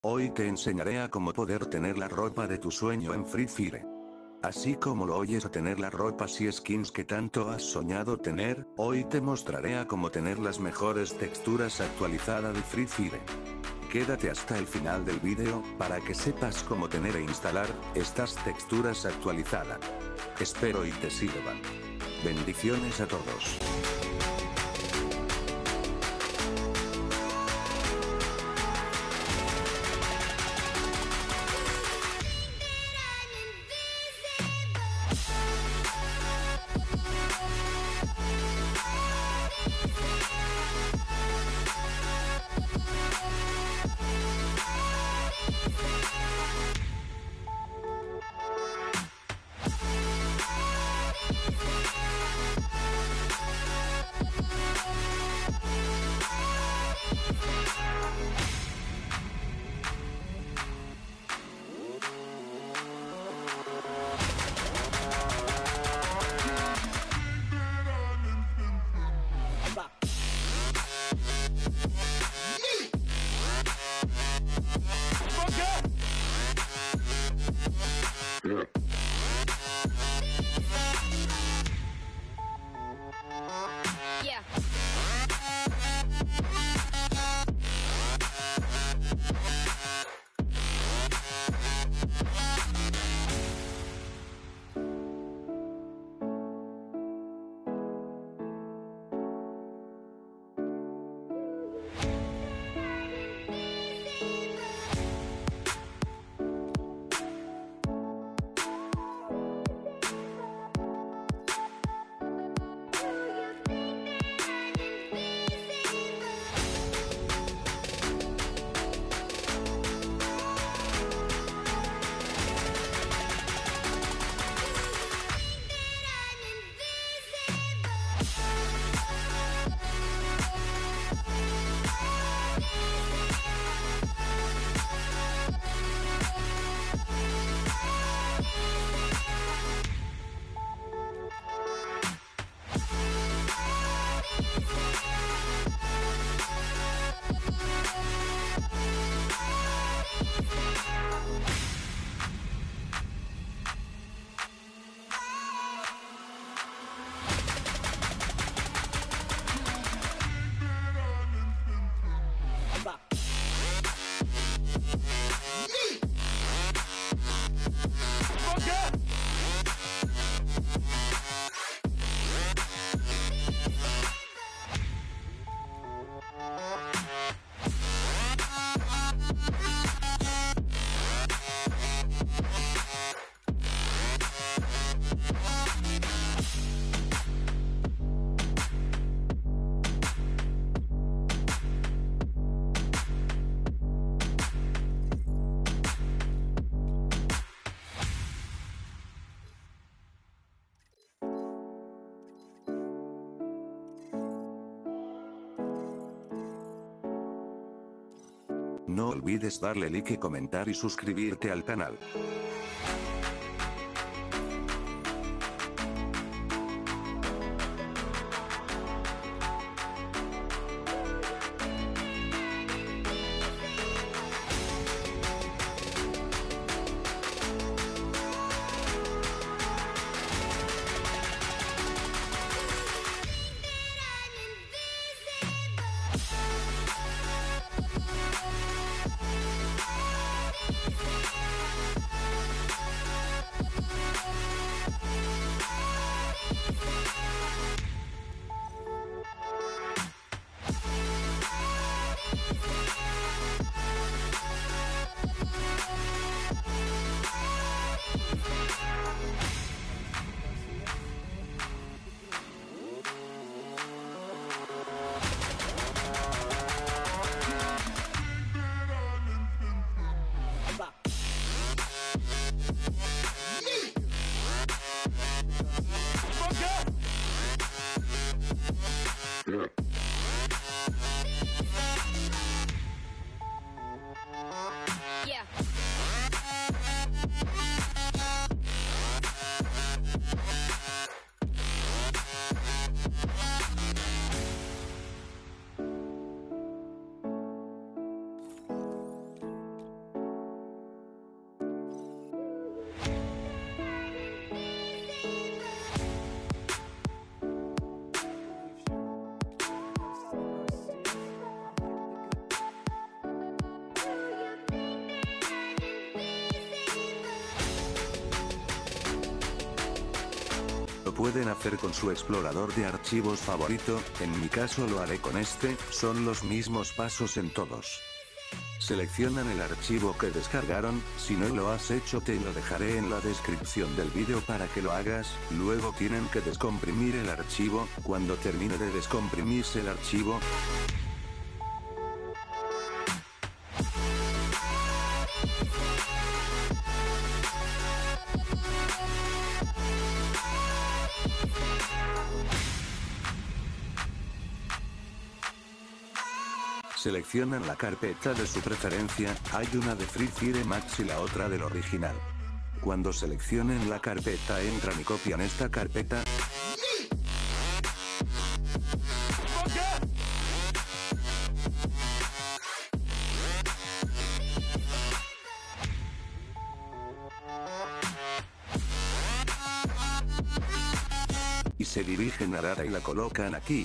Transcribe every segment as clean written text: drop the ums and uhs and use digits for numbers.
Hoy te enseñaré a cómo poder tener la ropa de tu sueño en Free Fire. Así como lo oyes, a tener las ropas y skins que tanto has soñado tener, hoy te mostraré a cómo tener las mejores texturas actualizadas de Free Fire. Quédate hasta el final del vídeo, para que sepas cómo tener e instalar estas texturas actualizadas. Espero y te sirvan. Bendiciones a todos. Yeah. No olvides darle like, comentar y suscribirte al canal. Lo pueden hacer con su explorador de archivos favorito, en mi caso lo haré con este, son los mismos pasos en todos. Seleccionan el archivo que descargaron, si no lo has hecho te lo dejaré en la descripción del vídeo para que lo hagas, luego tienen que descomprimir el archivo, cuando termine de descomprimirse el archivo, seleccionan la carpeta de su preferencia, hay una de Free Fire Max y la otra del original. Cuando seleccionen la carpeta entran y copian esta carpeta. Y se dirigen a Data y la colocan aquí.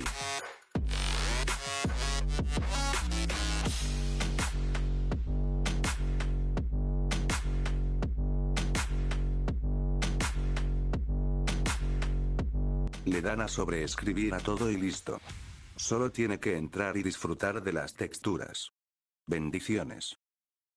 Le dan a sobreescribir a todo y listo. Solo tiene que entrar y disfrutar de las texturas. Bendiciones.